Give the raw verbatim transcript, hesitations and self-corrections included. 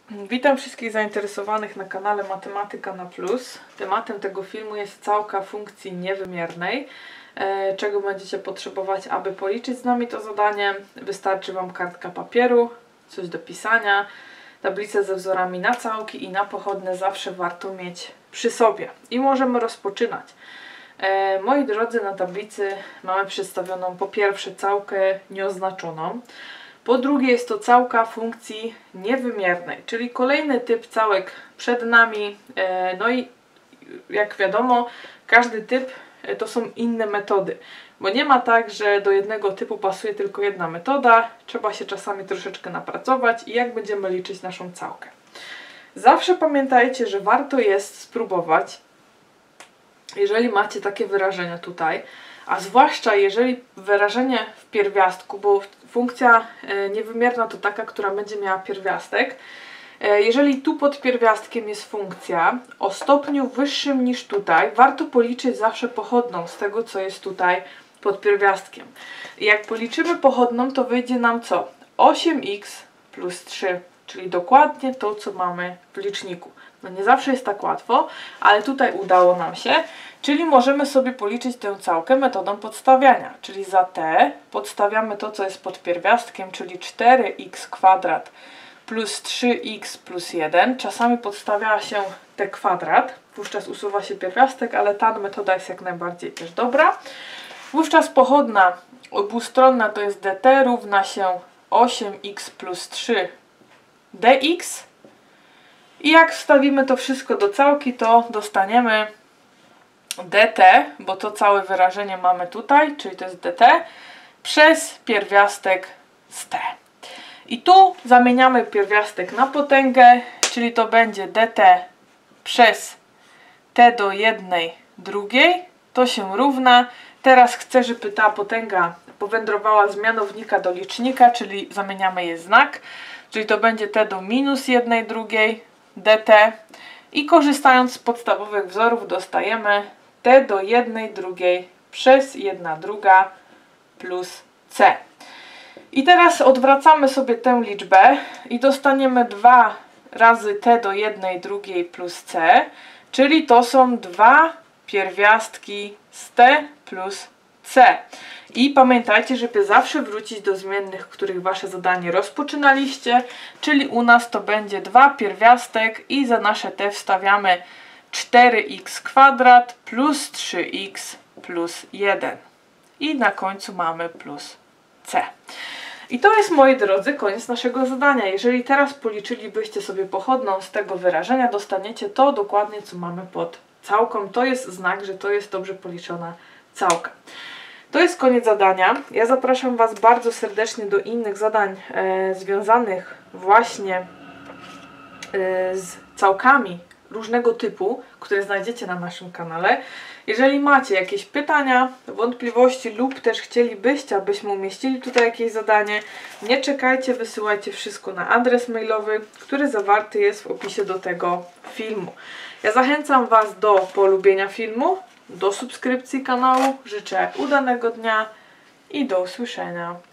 Witam wszystkich zainteresowanych na kanale Matematyka na Plus. Tematem tego filmu jest całka funkcji niewymiernej. Czego będziecie potrzebować, aby policzyć z nami to zadanie? Wystarczy Wam kartka papieru, coś do pisania, tablicę ze wzorami na całki i na pochodne zawsze warto mieć przy sobie. I możemy rozpoczynać. Moi drodzy, na tablicy mamy przedstawioną po pierwsze całkę nieoznaczoną. Po drugie jest to całka funkcji niewymiernej, czyli kolejny typ całek przed nami. No i jak wiadomo, każdy typ to są inne metody, bo nie ma tak, że do jednego typu pasuje tylko jedna metoda. Trzeba się czasami troszeczkę napracować i jak będziemy liczyć naszą całkę. Zawsze pamiętajcie, że warto jest spróbować, jeżeli macie takie wyrażenia tutaj, a zwłaszcza jeżeli wyrażenie w pierwiastku, bo funkcja niewymierna to taka, która będzie miała pierwiastek. Jeżeli tu pod pierwiastkiem jest funkcja o stopniu wyższym niż tutaj, warto policzyć zawsze pochodną z tego, co jest tutaj pod pierwiastkiem. I jak policzymy pochodną, to wyjdzie nam co? osiem x plus trzy, czyli dokładnie to, co mamy w liczniku. No nie zawsze jest tak łatwo, ale tutaj udało nam się, czyli możemy sobie policzyć tę całkę metodą podstawiania, czyli za t podstawiamy to, co jest pod pierwiastkiem, czyli cztery x kwadrat plus trzy x plus jeden. Czasami podstawia się t kwadrat, wówczas usuwa się pierwiastek, ale ta metoda jest jak najbardziej też dobra. Wówczas pochodna obustronna to jest dt równa się osiem x plus trzy dx. I jak wstawimy to wszystko do całki, to dostaniemy dt, bo to całe wyrażenie mamy tutaj, czyli to jest dt, przez pierwiastek z t. I tu zamieniamy pierwiastek na potęgę, czyli to będzie dt przez t do jednej drugiej. To się równa. Teraz chcę, żeby ta potęga powędrowała z mianownika do licznika, czyli zamieniamy jej znak. Czyli to będzie t do minus jednej drugiej dt. I korzystając z podstawowych wzorów dostajemy t do jednej drugiej przez jedna druga plus c. I teraz odwracamy sobie tę liczbę i dostaniemy dwa razy t do jednej drugiej plus c, czyli to są dwa pierwiastki z t plus c. I pamiętajcie, żeby zawsze wrócić do zmiennych, których wasze zadanie rozpoczynaliście, czyli u nas to będzie dwa pierwiastek i za nasze t wstawiamy cztery x kwadrat plus trzy x plus jeden. I na końcu mamy plus c. I to jest, moi drodzy, koniec naszego zadania. Jeżeli teraz policzylibyście sobie pochodną z tego wyrażenia, dostaniecie to dokładnie, co mamy pod całką. To jest znak, że to jest dobrze policzona całka. To jest koniec zadania. Ja zapraszam Was bardzo serdecznie do innych zadań e, związanych właśnie e, z całkami różnego typu, które znajdziecie na naszym kanale. Jeżeli macie jakieś pytania, wątpliwości lub też chcielibyście, abyśmy umieścili tutaj jakieś zadanie, nie czekajcie, wysyłajcie wszystko na adres mailowy, który zawarty jest w opisie do tego filmu. Ja zachęcam Was do polubienia filmu, do subskrypcji kanału. Życzę udanego dnia i do usłyszenia.